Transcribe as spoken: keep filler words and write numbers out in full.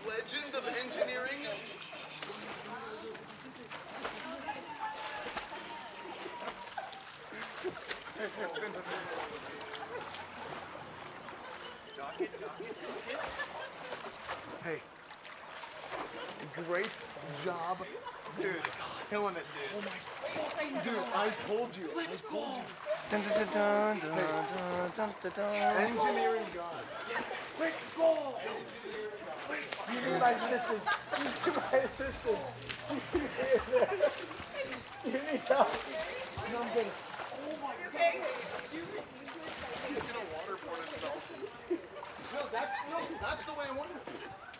legend of engineering. Hey, great job, dude. Killing it, dude. Oh my God. Dude, I told you. Let's I told go. You. Dun, dun, dun, dun, dun, dun, dun, dun. Engineering God. Let's go. You need my assistance. You need my assistance. You need help. No, I'm good. Oh my God. He's gonna waterboard himself. No, that's no, that's the way I want it.